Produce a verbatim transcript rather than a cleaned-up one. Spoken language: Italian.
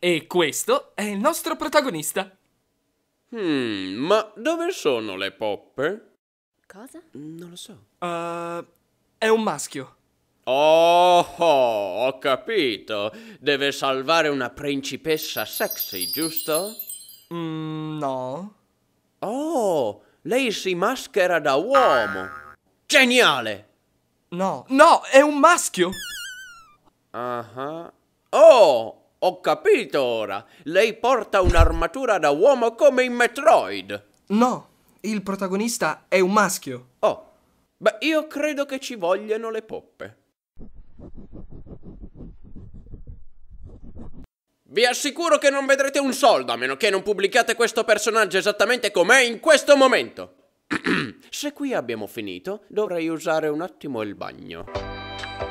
E questo è il nostro protagonista. Hmm, ma dove sono le poppe? Cosa? Non lo so. Uh, è un maschio. Oh, oh, ho capito. Deve salvare una principessa sexy, giusto? Mm, no. Oh, lei si maschera da uomo. Geniale! No, no, è un maschio. Ah. Oh, ho capito ora. Lei porta un'armatura da uomo come in Metroid. No, il protagonista è un maschio. Oh, beh, io credo che ci vogliano le poppe. Vi assicuro che non vedrete un soldo a meno che non pubblichiate questo personaggio esattamente com'è in questo momento. Se qui abbiamo finito, dovrei usare un attimo il bagno.